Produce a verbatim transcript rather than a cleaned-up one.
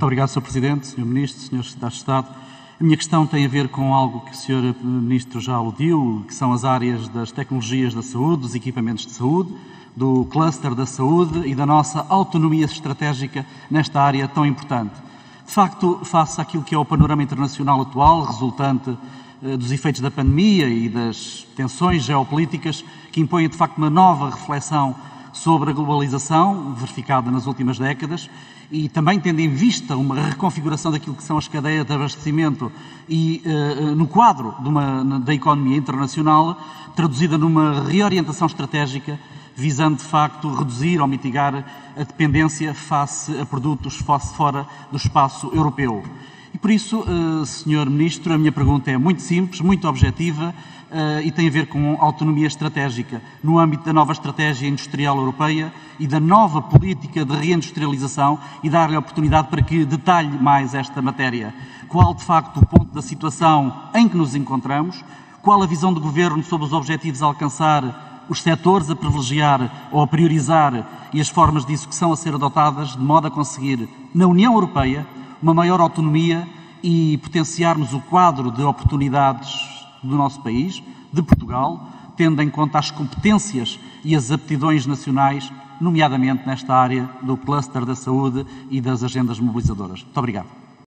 Muito obrigado, senhor Presidente, senhor Ministro, senhores Secretários de Estado. A minha questão tem a ver com algo que o senhor Ministro já aludiu, que são as áreas das tecnologias da saúde, dos equipamentos de saúde, do cluster da saúde e da nossa autonomia estratégica nesta área tão importante. De facto, face àquilo que é o panorama internacional atual, resultante eh, dos efeitos da pandemia e das tensões geopolíticas, que impõem de facto uma nova reflexão sobre a globalização, verificada nas últimas décadas, e também tendo em vista uma reconfiguração daquilo que são as cadeias de abastecimento e uh, no quadro de uma, da economia internacional, traduzida numa reorientação estratégica, visando de facto reduzir ou mitigar a dependência face a produtos fora do espaço europeu. E por isso, uh, senhor Ministro, a minha pergunta é muito simples, muito objetiva, Uh, e tem a ver com autonomia estratégica no âmbito da nova estratégia industrial europeia e da nova política de reindustrialização, e dar-lhe a oportunidade para que detalhe mais esta matéria. Qual, de facto, o ponto da situação em que nos encontramos? Qual a visão do Governo sobre os objetivos a alcançar, os setores a privilegiar ou a priorizar e as formas disso que são a ser adotadas, de modo a conseguir, na União Europeia, uma maior autonomia e potenciarmos o quadro de oportunidades do nosso país, de Portugal, tendo em conta as competências e as aptidões nacionais, nomeadamente nesta área do cluster da saúde e das agendas mobilizadoras. Muito obrigado.